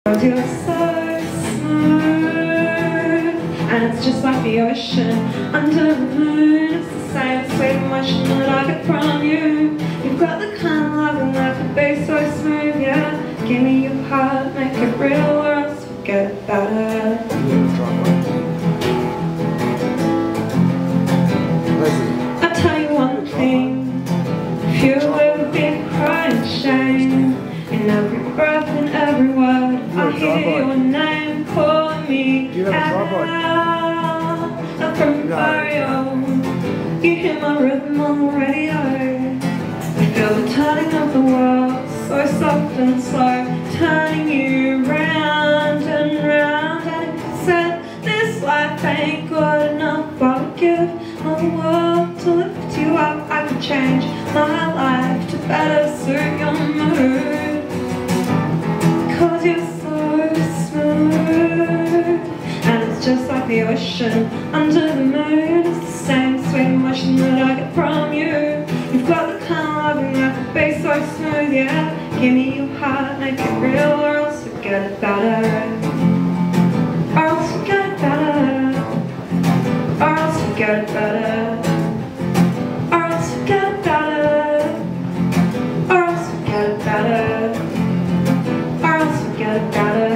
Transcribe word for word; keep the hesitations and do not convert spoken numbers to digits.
You're so smooth, and it's just like the ocean under the moon. It's the same sweet emotion that I get from you. You've got the kind of loving that could be so smooth, yeah. Give me your heart, make it real, or else forget about it. I'll tell you one thing, if you ever be crying shame, in every breath and every word I hear your name calling me out from the barrio. You hear my rhythm on the radio. I feel the turning of the world, so soft and slow, turning you round and round. And if you said this life ain't good enough, I would give all the world to lift you up. I could change my life to better suit your mood. Cause you're so smooth, and it's just like the ocean under the moon. It's the same sweet emotion that I get from you. You've got the kind of loving that could be so smooth, yeah. Give me your heart, make it real, or else forget about it. Or else forget about it. Or else forget about it. Or else forget about it. Or else forget about it. Or else forget about it.